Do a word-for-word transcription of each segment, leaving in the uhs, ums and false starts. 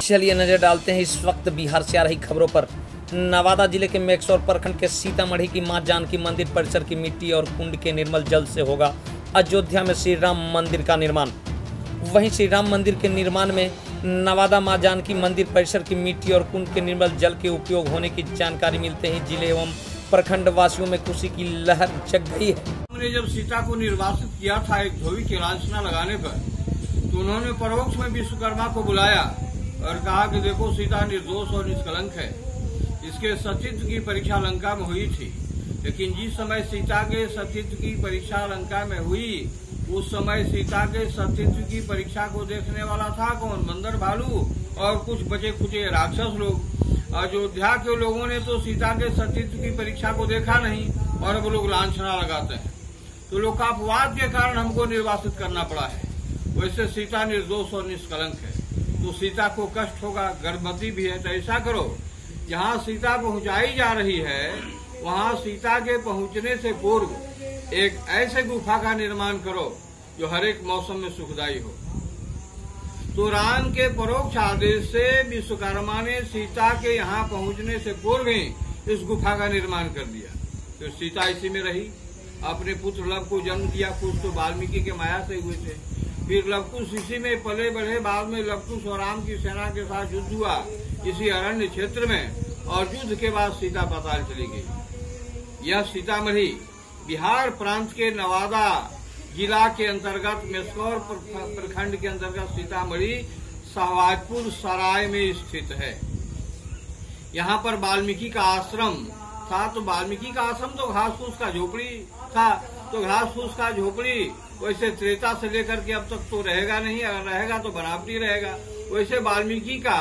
चलिए नजर डालते हैं इस वक्त बिहार से आ रही खबरों पर। नवादा जिले के मेक्सौर प्रखंड के सीतामढ़ी की मां जानकी मंदिर परिसर की मिट्टी और कुंड के निर्मल जल से होगा अयोध्या में श्री राम मंदिर का निर्माण। वहीं श्री राम मंदिर के निर्माण में नवादा मां जानकी मंदिर परिसर की मिट्टी और कुंड के निर्मल जल के उपयोग होने की जानकारी मिलते ही जिले एवं प्रखंड वासियों में खुशी की लहर जग गई है। हमने जब सीता को निर्वासित किया था एक धोबी की लांछना लगाने पर, तो उन्होंने परोक्ष में विश्वकर्मा को बुलाया और कहा कि देखो सीता निर्दोष और निष्कलंक है। इसके सतीत्व की परीक्षा लंका में हुई थी, लेकिन जिस समय सीता के सतीत्व की परीक्षा लंका में हुई उस समय सीता के सतीत्व की परीक्षा को देखने वाला था कौन? बंदर, भालू और कुछ बचे खुचे राक्षस लोग। अयोध्या के लोगों ने तो सीता के सतीत्व की परीक्षा को देखा नहीं और वो लोग लांछना लगाते हैं। तो लोकापवाद के कारण हमको निर्वासित करना पड़ा है। वैसे सीता निर्दोष और निष्कलंक है, तो सीता को कष्ट होगा, गर्भवती भी है। तो ऐसा करो, जहाँ सीता पहुंचाई जा रही है वहाँ सीता के पहुंचने से पूर्व एक ऐसे गुफा का निर्माण करो जो हर एक मौसम में सुखदायी हो। तो राम के परोक्ष आदेश से विश्वकर्मा ने सीता के यहाँ पहुंचने से पूर्व ही इस गुफा का निर्माण कर दिया। तो सीता इसी में रही, अपने पुत्र लव को जन्म दिया। कुछ तो वाल्मीकि के माया से हुए थे, फिर लवकुश इसी में पले बढ़े। बाद में लवकुश और राम की सेना के साथ युद्ध हुआ इसी अरण्य क्षेत्र में, और युद्ध के बाद सीता पाताल चली गई। यह सीतामढ़ी बिहार प्रांत के नवादा जिला के अंतर्गत मेक्सौर प्रखंड के अंतर्गत सीतामढ़ी सहवाजपुर सराय में स्थित है। यहाँ पर वाल्मीकि का आश्रम था। तो वाल्मीकि का आश्रम तो घास फूस का झोपड़ी था, तो घास फूस का झोपड़ी वैसे त्रेता से लेकर के अब तक तो रहेगा नहीं, अगर रहेगा तो बनावटी रहेगा। वैसे वाल्मीकि का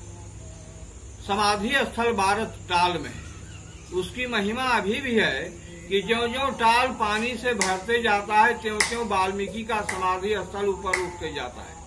समाधि स्थल भारत टाल में है। उसकी महिमा अभी भी है कि ज्यों ज्यों टाल पानी से भरते जाता है त्यों त्यों वाल्मीकि का समाधि स्थल ऊपर उठते जाता है।